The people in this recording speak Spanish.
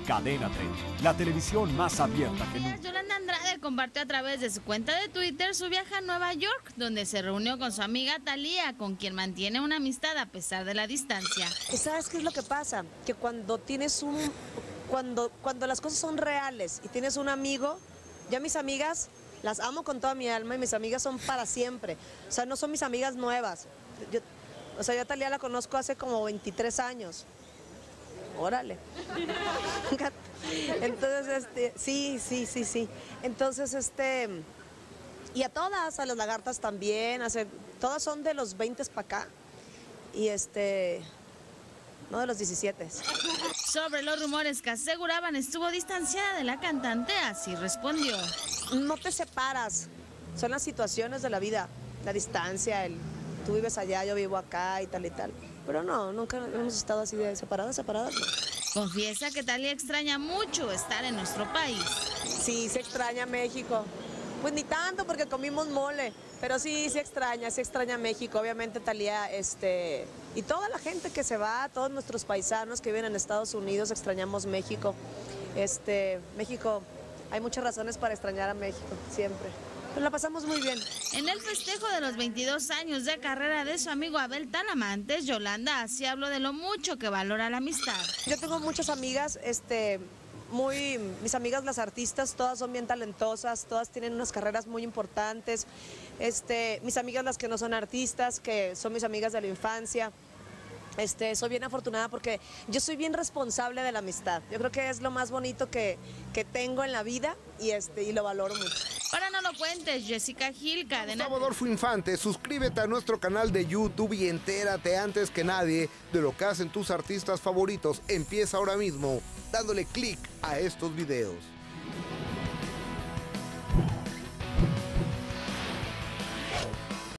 Cadena 30, la televisión más abierta que nunca. Yolanda Andrade compartió a través de su cuenta de Twitter su viaje a Nueva York, donde se reunió con su amiga Thalía, con quien mantiene una amistad a pesar de la distancia. ¿Sabes qué es lo que pasa? Que cuando tienes cuando las cosas son reales y tienes un amigo, ya mis amigas las amo con toda mi alma y mis amigas son para siempre. O sea, no son mis amigas nuevas. Yo a Thalía la conozco hace como 23 años. Órale. Entonces, sí. Entonces, y a todas, a las lagartas también, todas son de los 20 para acá. Y no de los 17. Sobre los rumores que aseguraban estuvo distanciada de la cantante, así respondió. No te separas, son las situaciones de la vida, la distancia, tú vives allá, yo vivo acá y tal. Pero no, nunca hemos estado así de separadas. Confiesa que Thalía extraña mucho estar en nuestro país. Sí, se extraña México. Pues ni tanto porque comimos mole, pero sí extraña México. Obviamente Thalía, y toda la gente que se va, todos nuestros paisanos que viven en Estados Unidos, extrañamos México. México, hay muchas razones para extrañar a México, siempre. Pero la pasamos muy bien. En el festejo de los 22 años de carrera de su amigo Abel Talamantes, Yolanda así habló de lo mucho que valora la amistad. Yo tengo muchas amigas, mis amigas las artistas, todas son bien talentosas, todas tienen unas carreras muy importantes. Mis amigas las que no son artistas, que son mis amigas de la infancia. Soy bien afortunada porque yo soy bien responsable de la amistad. Yo creo que es lo más bonito que tengo en la vida y lo valoro mucho. Para No Lo Cuentes, Jessica Gil, Cadena. Gustavo Adolfo Infante, suscríbete a nuestro canal de YouTube y entérate antes que nadie de lo que hacen tus artistas favoritos. Empieza ahora mismo dándole clic a estos videos.